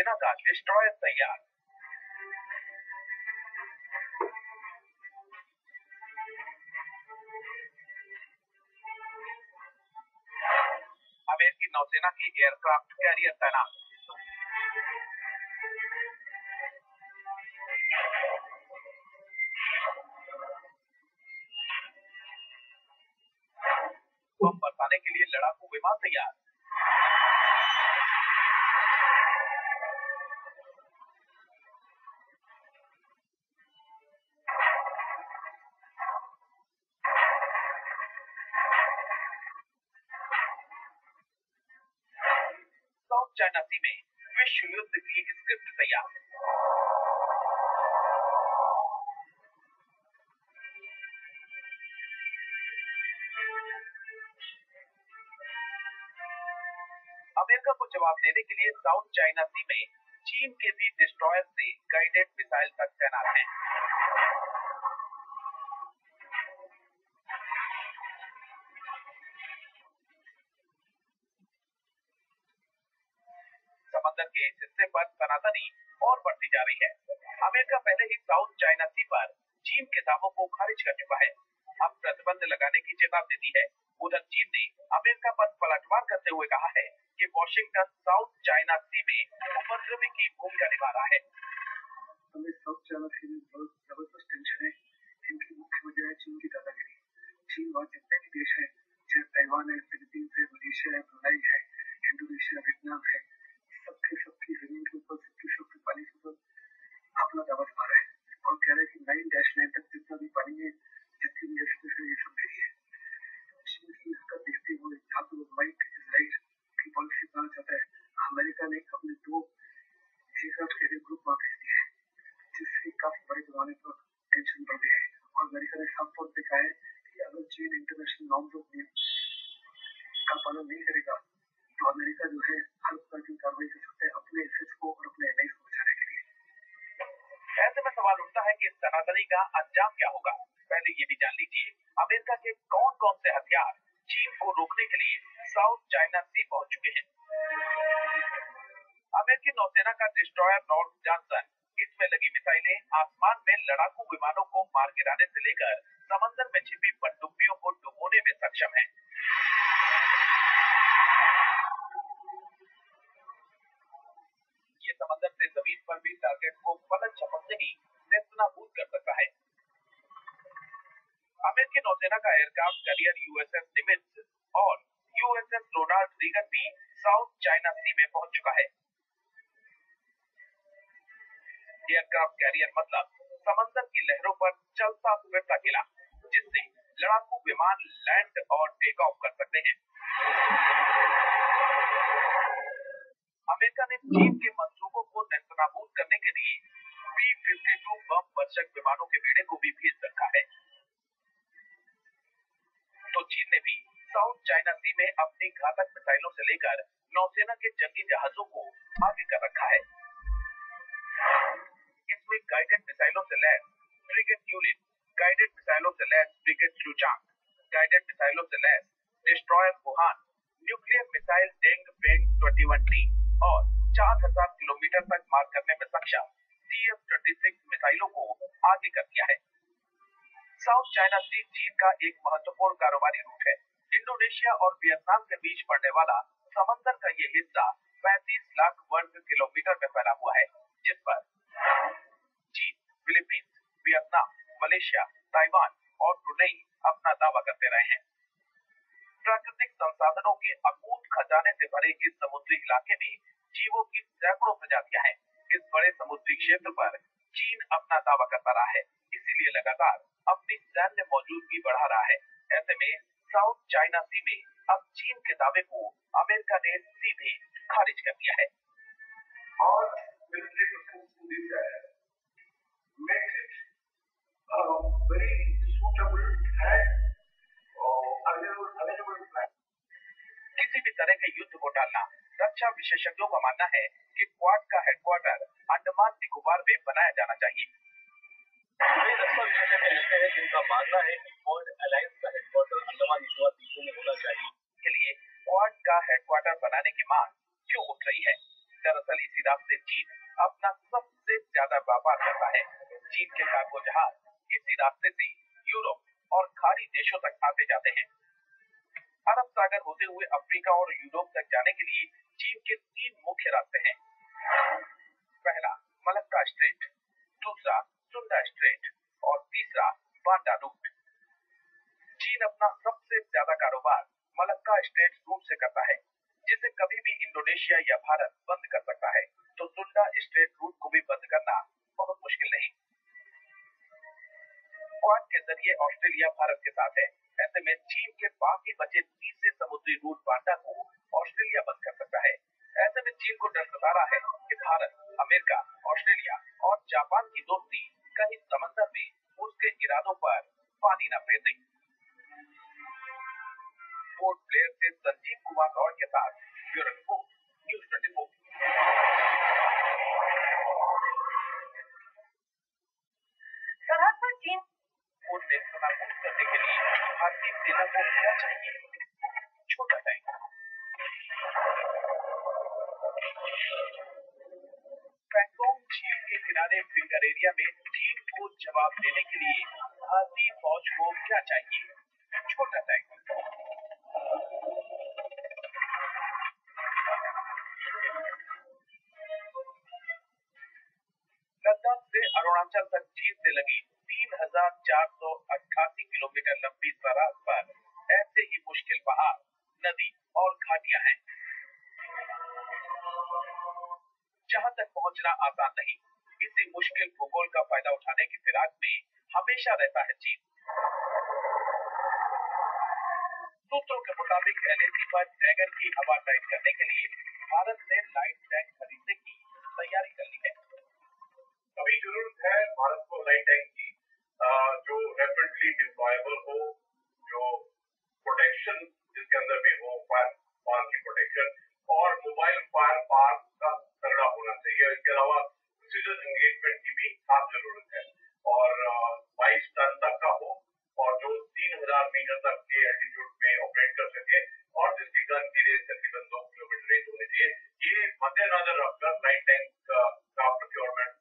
नौसेना का डिस्ट्रॉयर तैयार। अमेरिकी नौसेना की एयरक्राफ्ट कैरियर तैनात। बम बरसाने के लिए लड़ाकू विमान तैयार। साउथ चाइना सी में विश्व युद्ध की स्क्रिप्ट तैयार। अमेरिका को जवाब देने के लिए साउथ चाइना सी में चीन के भी डिस्ट्रॉयर से गाइडेड मिसाइल तक तैनात हैं। समंदर के इस हिस्से पर तनातनी और बढ़ती जा रही है। अमेरिका पहले ही साउथ चाइना सी पर चीन के दावों को खारिज कर चुका है। अब प्रतिबंध लगाने की चेतावनी दी है। उधर चीन ने अमेरिका पर पलटवार करते हुए कहा है कि वॉशिंगटन साउथ चाइना सी में उपद्रवी की भूमिका निभा रहा है। हमें साउथ चाइना सी में बहुत जबरदस्त टेंशन है। इनकी मुख्य वजह है चीन की दादागिरी। चीन वहाँ जितने भी देश हैं, चाहे ताइवान है, फिलीपींस है, मलेशिया है, ब्रुनाई है, इंडोनेशिया, वियतनाम है, सबकी जमीन के ऊपर, सबके पानी के ऊपर अपना दावा जमा रहा है और कह रहा है कि 9-9 तक जितना भी पानी है, जितनी भी एक्सप्रेस है, ये सब मेरी है। चीन की हरकत देखते हुए जहाँ पर राइट इज राइट की पॉलिसी बनाना चाहता है, अमेरिका ने अपने 2 एयरक्राफ्ट कैरियर ग्रुप वहाँ भेज दिए हैं, जिससे काफी बड़े पैमाने पर टेंशन बढ़ गया है। और अमेरिका ने साफ तौर पर कहा है कि अगर चीन इंटरनेशनल नॉर्म्स ऑफ का पालन नहीं करेगा तो अमेरिका जो है हर प्रकार की कार्रवाई कर सकता है अपने एसेट्स को और अपने एलाइज को बचाने के लिए। ऐसे में सवाल उठता है कि इस तनातनी का अंजाम क्या होगा। पहले ये भी जान लीजिए अमेरिका के कौन कौन से हथियार चीन को रोकने के लिए साउथ चाइना सी पहुंच चुके हैं। अमेरिकी नौसेना का डिस्ट्रॉयर नॉर्थ जॉनसन, इसमें लगी मिसाइलें आसमान में लड़ाकू विमानों को मार गिराने से लेकर समंदर में छिपी पनडुब्बियों को डुबोने में सक्षम है। ये समंदर से जमीन पर भी टारगेट को पलक झपकते ही नेस्तनाबूद कर सकता है। अमेरिकी नौसेना का एयरक्राफ्ट कैरियर यूएसएस निमित्ज और यूएसएस रोनाल्ड रीगन भी साउथ चाइना सी में पहुंच चुका है। एयरक्राफ्ट कैरियर मतलब समंदर की लहरों पर चलता फिरता किला, जिससे लड़ाकू विमान लैंड और टेक ऑफ कर सकते हैं। अमेरिका ने चीन के मंसूबों को नेस्तनाबूद करने के लिए B-52 बम वर्षक विमानों के बेड़े को भी भेज रखा है। तो चीन ने भी साउथ चाइना सी में अपनी घातक मिसाइलों से लेकर नौसेना के जंगी जहाजों को आगे कर रखा है। इसमें गाइडेड मिसाइलों से लैस फ्रिगेट यूलिन, गाइडेड मिसाइलों से लैस फ्रिगेट चुचांग, गाइडेड मिसाइलों से लैस डिस्ट्रॉयर वुहान, न्यूक्लियर मिसाइल डेंग बेंग 21D और 4000 किलोमीटर तक मार करने में सक्षम TF-26 मिसाइलों को आगे कर दिया है। साउथ चाइना सी चीन का एक महत्वपूर्ण कारोबारी रूट है। इंडोनेशिया और वियतनाम के बीच पड़ने वाला समंदर का ये हिस्सा 35 लाख वर्ग किलोमीटर में फैला हुआ है, जिस पर चीन, फिलीपींस, वियतनाम, मलेशिया, ताइवान और ब्रुनेई अपना दावा करते रहे हैं। प्राकृतिक संसाधनों के अकूत खजाने से भरे इस समुद्री इलाके में जीवों की सैकड़ों प्रजातियां हैं। इस बड़े समुद्री क्षेत्र पर चीन अपना दावा करता रहा है, इसीलिए लगातार अपनी सैन्य मौजूदगी बढ़ा रहा है। ऐसे में साउथ चाइना सी में अब चीन के दावे को अमेरिका ने सीधे खारिज कर दिया है। और military presence makes it very suitable and available plan. किसी भी तरह के युद्ध को टालना। रक्षा विशेषज्ञों का मानना है कि क्वाड का हेडक्वार्टर अंडमान निकोबार में बनाया जाना चाहिए। कई रक्षा विशेषज्ञ ऐसे हैं जिनका मानना है कि क्वाड अलायंस का हेडक्वार्टर अंडमान निकोबार द्वीपों में होना चाहिए। के लिए क्वाड का हेडक्वार्टर बनाने की मांग क्यों उठ रही है? दरअसल इसी रात से चीन अपना सबसे ज्यादा व्यापार करता है। चीन के कार्गो जहाज इसी रास्ते से यूरोप और खाड़ी देशों तक आते जाते हैं। अरब सागर होते हुए अफ्रीका और यूरोप तक जाने के लिए चीन के 3 मुख्य रास्ते हैं। पहला मलक्का स्ट्रेट, दूसरा सुंदा स्ट्रेट और तीसरा बांडा रूट। चीन अपना सबसे ज्यादा कारोबार मलक्का स्ट्रेट रूट से करता है, जिसे कभी भी इंडोनेशिया या भारत बंद कर सकता है, तो सुंदा स्ट्रेट रूट को भी बंद करना बहुत मुश्किल नहीं। क्वाड के जरिए ऑस्ट्रेलिया भारत के साथ है, ऐसे में चीन के बाकी बचे तीसरे समुद्री रूट बांडा को ऑस्ट्रेलिया बंद कर सकता है। ऐसे में चीन को डर सता रहा है कि भारत, अमेरिका, ऑस्ट्रेलिया और जापान की दोस्ती कहीं समंदर में उसके इरादों पर पानी न फेर दे। पोर्ट ब्लेयर से संजीव कुमार रॉय के साथ ब्यूरो रिपोर्ट, न्यूज़ 24। सरहद पर चीन ने तनावपूर्ण करने के लिए भारतीय सेना को क्या चाहिए? छोटा टैंक। पैंगोंग झील के किनारे फिंगर एरिया में चीन को जवाब देने के लिए भारतीय फौज को क्या चाहिए? छोटा टैंक। लद्दाख से अरुणाचल तक चीन से लगी 3,488 किलोमीटर लंबी सरहद पर ऐसे ही मुश्किल पहाड़, नदी और घाटियां हैं, जहां तक पहुंचना आसान नहीं। इसी मुश्किल भूगोल का फायदा उठाने की फिराक में हमेशा रहता है चीन। सूत्रों के मुताबिक LAC पर टैंकर की हवा टाइट करने के लिए भारत ने लाइट टैंक खरीदने की तैयारी कर ली है। अभी जरूरत है भारत को लाइट टैंक की, जो रैपिडली डिप्लॉयबल हो, जो प्रोटेक्शन जिसके अंदर भी हो, फायर की प्रोटेक्शन और मोबाइल फायर पार का तगड़ा होना चाहिए। इसके अलावा प्रिसीजन एंगेजमेंट की भी खास जरूरत है और 22 टन तक का हो और जो 3,000 मीटर तक के एल्टीट्यूड में ऑपरेट कर सके और जिसकी गन की रेंज तकरीबन 2 किलोमीटर रेंज होनी चाहिए। ये मद्देनजर रखकर लाइट टैंक का प्रोक्योरमेंट।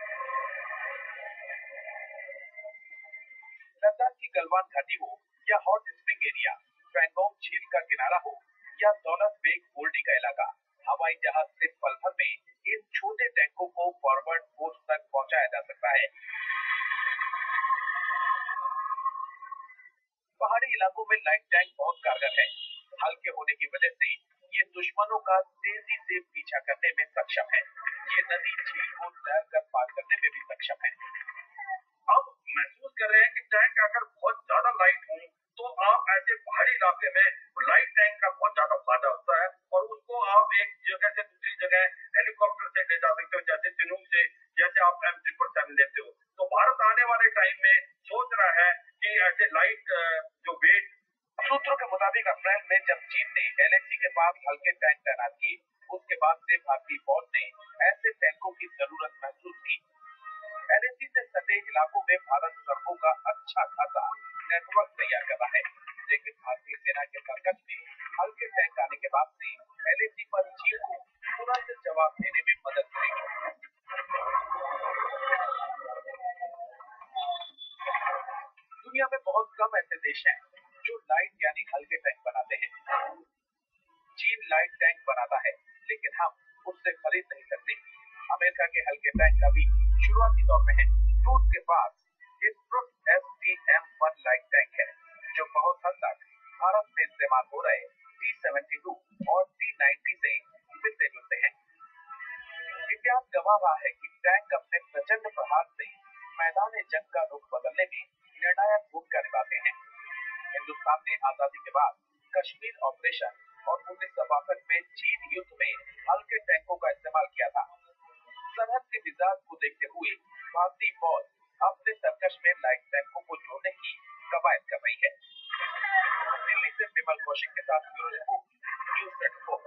लद्दाख की गलवान घाटी हो या हॉट स्प्रिंग एरिया, पैंगोंग झील का किनारा हो या दौलत बेग ओल्डी का इलाका, हवाई जहाज से पल भर में इन छोटे टैंकों को फॉरवर्ड पोस्ट तक पहुंचाया जा सकता है। पहाड़ी इलाकों में लाइट टैंक बहुत कारगर है। हल्के होने की वजह से ये दुश्मनों का तेजी से पीछा करने में सक्षम है। ये नदी झील को तैर कर पार करने में भी सक्षम है। आप महसूस कर रहे हैं कि टैंक अगर बहुत ज्यादा लाइट हो तो आप ऐसे पहाड़ी इलाके में लाइट टैंक का बहुत ज्यादा फायदा होता है और उसको आप एक जगह से दूसरी जगह हेलीकॉप्टर से ले जा सकते हो, जैसे चिनूक से, जैसे आप M777 लेते हो। तो भारत आने वाले टाइम में सोच रहा है कि ऐसे लाइट जो वेट। सूत्रों के मुताबिक अप्रैल में जब चीन ने LAC के पास हल्के टैंक तैनात किए, उसके बाद से भारतीय फौज ने ऐसे टैंकों की जरूरत महसूस की। LAC से सटे इलाकों में भारत सड़कों का अच्छा खासा नेटवर्क तैयार कर रहा है, लेकिन भारतीय सेना के सर्कस में हल्के टैंक आने के बाद से LAC पर चीन को तुरंत जवाब देने में मदद करेगी। दुनिया में बहुत कम ऐसे देश हैं जो लाइट यानी हल्के टैंक बनाते हैं। चीन लाइट टैंक बनाता है, लेकिन हम उससे खरीद नहीं सकते। अमेरिका के हल्के टैंक अभी शुरुआती दौर में है। रूस के पास इस्प्रुट STM-1 लाइट टैंक है, जो बहुत हद तक भारत में इस्तेमाल हो रहे T-72 और T-90 से मिलते जुलते हैं। इतिहास गवाह रहा है कि टैंक अपने प्रचंड प्रहार से मैदान जंग का रुख बदलने में निर्णायक भूमिका निभाते हैं। हिंदुस्तान ने आजादी के बाद कश्मीर ऑपरेशन और 1962 में चीन युद्ध में हल्के टैंकों का इस्तेमाल किया था। सरहद के मिजाज को देखते हुए भारतीय फौज अपने सर्कस में लाइट टैंकों को जोड़ने की कवायद कर रही है। दिल्ली से विमल कौशिक के साथ ब्यूरो रिपोर्ट, न्यूज़ 24।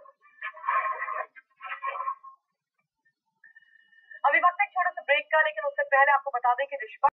अभी वक्त एक छोटे से ब्रेक का, लेकिन उससे पहले आपको बता दें कि